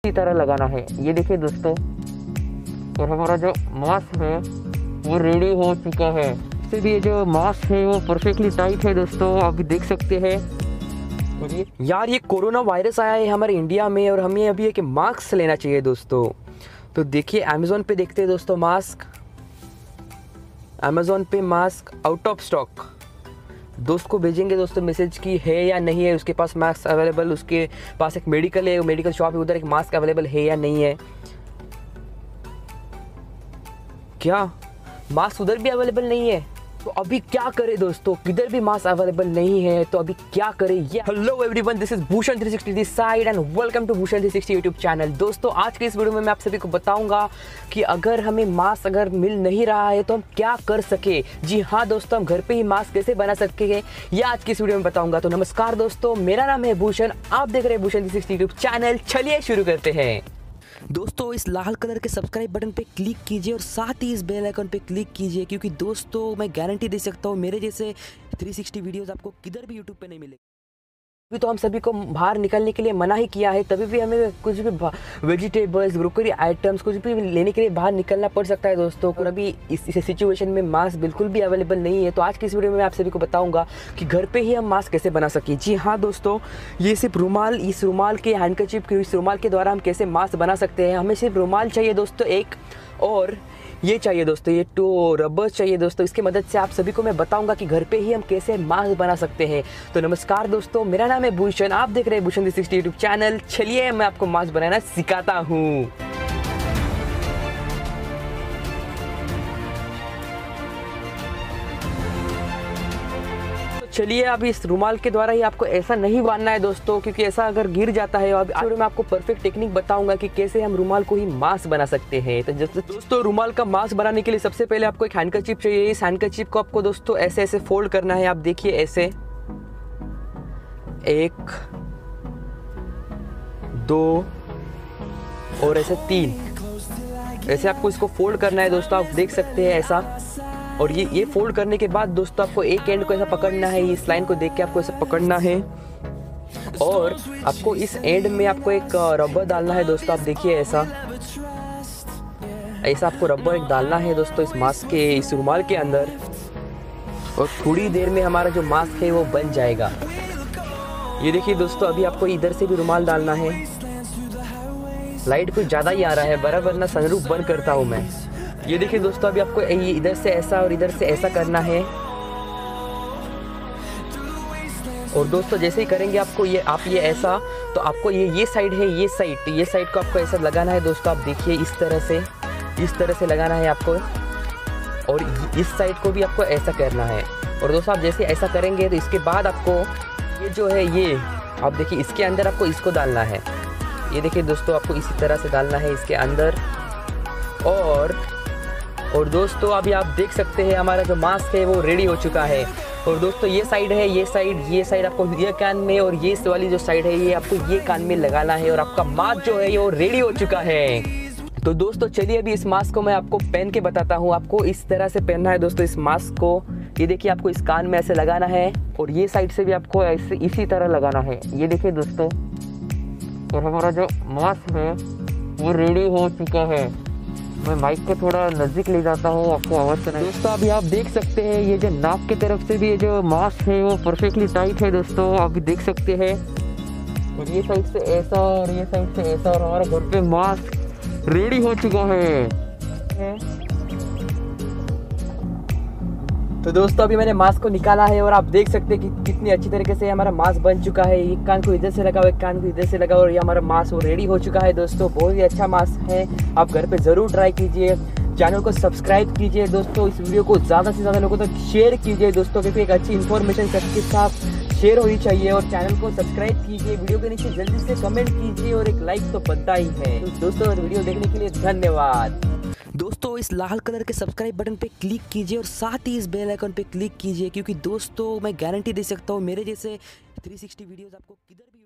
इसी तरह लगाना है। ये देखिए दोस्तों, और हमारा जो मास्क है वो रेडी हो चुका है। इससे भी ये जो मास्क है वो परफेक्टली टाइट है दोस्तों, आप भी देख सकते हैं। यार ये कोरोना वायरस आया है हमारे इंडिया में और हमें अभी एक मास्क लेना चाहिए दोस्तों। तो देखिए अमेज़ॉन पे देखते हैं दोस्तों, मास्क अमेज़ॉन पे मास्क आउट ऑफ स्टॉक। दोस्त को भेजेंगे दोस्तों मैसेज की है या नहीं है उसके पास मास्क अवेलेबल। उसके पास एक मेडिकल है, मेडिकल शॉप है, उधर एक मास्क अवेलेबल है या नहीं है। क्या मास्क उधर भी अवेलेबल नहीं है? तो अभी क्या करें दोस्तों, किधर भी मास्क अवेलेबल नहीं है तो अभी क्या करें। ये hello everyone, this is Bhushan 360 this side and welcome to Bhushan 360 YouTube channel. दोस्तों आज के इस वीडियो में मैं आप सभी को बताऊंगा कि अगर हमें मास्क अगर मिल नहीं रहा है तो हम क्या कर सके। जी हाँ दोस्तों, हम घर पे ही मास्क कैसे बना सकते हैं ये आज की इस वीडियो में बताऊंगा। तो नमस्कार दोस्तों, मेरा नाम है भूषण, आप देख रहे हैं भूषण 360 यूट्यूब चैनल। चलिए शुरू करते हैं। दोस्तों इस लाल कलर के सब्सक्राइब बटन पे क्लिक कीजिए और साथ ही इस बेल आइकन पे क्लिक कीजिए, क्योंकि दोस्तों मैं गारंटी दे सकता हूँ मेरे जैसे 360 वीडियोस आपको किधर भी यूट्यूब पे नहीं मिलेंगे। अभी तो हम सभी को बाहर निकलने के लिए मना ही किया है, तभी भी हमें कुछ भी वेजिटेबल्स, ग्रोकरी आइटम्स कुछ भी लेने के लिए बाहर निकलना पड़ सकता है दोस्तों। और अभी इस सिचुएशन में मास्क बिल्कुल भी अवेलेबल नहीं है। तो आज की इस वीडियो में मैं आप सभी को बताऊंगा कि घर पे ही हम मास्क कैसे बना सकें। जी हाँ दोस्तों, ये सिर्फ रुमाल, इस रुमाल के हैंडकरचिप के इस रुमाल के द्वारा हम कैसे मास्क बना सकते हैं। हमें सिर्फ रुमाल चाहिए दोस्तों एक, और ये चाहिए दोस्तों, ये 2 रबर्स चाहिए दोस्तों। इसकी मदद से आप सभी को मैं बताऊंगा कि घर पे ही हम कैसे मास्क बना सकते हैं। तो नमस्कार दोस्तों, मेरा नाम है भूषण, आप देख रहे हैं भूषण 360 यूट्यूब चैनल। चलिए मैं आपको मास्क बनाना सिखाता हूँ। चलिए अब इस रुमाल के द्वारा ही आपको ऐसा नहीं बांधना है दोस्तों, क्योंकि ऐसा अगर गिर जाता है। अब मैं आपको परफेक्ट टेक्निक बताऊंगा कि कैसे हम रुमाल को ही मास्क बना सकते हैं। तो दोस्तों रुमाल का मास्क बनाने के लिए सबसे पहले आपको एक हैंडकरचिप चाहिए। इस हैंडकरचिप को आपको दोस्तों ऐसे ऐसे फोल्ड करना है। आप देखिए ऐसे 1 2 और ऐसे 3, ऐसे आपको इसको फोल्ड करना है दोस्तों। आप देख सकते हैं ऐसा। और ये फोल्ड करने के बाद दोस्तों आपको एक एंड को ऐसा पकड़ना है, इस लाइन को देख के आपको ऐसा पकड़ना है। और आपको इस एंड में आपको एक रबर डालना है दोस्तों। आप देखिए ऐसा ऐसा आपको रबर एक डालना है दोस्तों इस मास्क के, इस रुमाल के अंदर। और थोड़ी देर में हमारा जो मास्क है वो बन जाएगा। ये देखिए दोस्तों, अभी आपको इधर से भी रुमाल डालना है। लाइट कुछ ज़्यादा ही आ रहा है, बराबर ना सनरूफ बंद करता हूँ मैं। ये देखिए दोस्तों, अभी आपको इधर से ऐसा और इधर से ऐसा करना है। और दोस्तों जैसे ही करेंगे आपको आप ये ऐसा, तो आपको ये साइड है, ये साइड को आपको ऐसा लगाना है दोस्तों। आप देखिए इस तरह से लगाना है आपको। और इस साइड को भी आपको ऐसा करना है। और दोस्तों आप जैसे ऐसा करेंगे तो इसके बाद आपको ये जो है ये आप देखिए इसके अंदर आपको इसको डालना है। ये देखिए दोस्तों, आपको इसी तरह से डालना है इसके अंदर। और दोस्तों अभी आप देख सकते हैं हमारा जो मास्क है वो रेडी हो चुका है। और दोस्तों ये साइड है, ये साइड आपको ये कान में, और ये वाली जो साइड है ये आपको ये कान में लगाना है। और आपका मास्क जो है वो रेडी हो चुका है। तो दोस्तों चलिए अभी इस मास्क को मैं आपको पहन के बताता हूँ। आपको इस तरह से पहनना है दोस्तों इस मास्क को। ये देखिए आपको इस कान में ऐसे लगाना है, और ये साइड से भी आपको ऐसे इसी तरह लगाना है। ये देखिए दोस्तों, और हमारा जो मास्क है वो रेडी हो चुका है। मैं माइक को थोड़ा नज़दीक ले जाता हूँ, आपको आवाज़ सुनाई। दोस्तों अभी आप देख सकते हैं ये जो नाक की तरफ से भी ये जो मास्क है वो परफेक्टली टाइट है दोस्तों, आप भी देख सकते हैं। और ये साइड से ऐसा और ये साइड से ऐसा, और हमारा घर पे मास्क रेडी हो चुका है। तो दोस्तों अभी मैंने मास्क को निकाला है, और आप देख सकते हैं कि कितनी अच्छी तरीके से हमारा मास्क बन चुका है। एक कान को इधर से लगाओ, एक कान को इधर से लगाओ, और ये हमारा मास्क वो रेडी हो चुका है दोस्तों। बहुत ही अच्छा मास्क है, आप घर पे ज़रूर ट्राई कीजिए। चैनल को सब्सक्राइब कीजिए दोस्तों। इस वीडियो को ज़्यादा से ज़्यादा लोगों तक शेयर कीजिए दोस्तों, क्योंकि एक अच्छी इन्फॉर्मेशन सबके साथ शेयर होनी चाहिए। और चैनल को सब्सक्राइब कीजिए, वीडियो के नीचे जल्दी से कमेंट कीजिए, और एक लाइक तो बनता ही है। तो दोस्तों वीडियो देखने के लिए धन्यवाद। दोस्तों इस लाल कलर के सब्सक्राइब बटन पे क्लिक कीजिए और साथ ही इस बेल आइकन पे क्लिक कीजिए, क्योंकि दोस्तों मैं गारंटी दे सकता हूँ मेरे जैसे 360 वीडियोस आपको किधर भी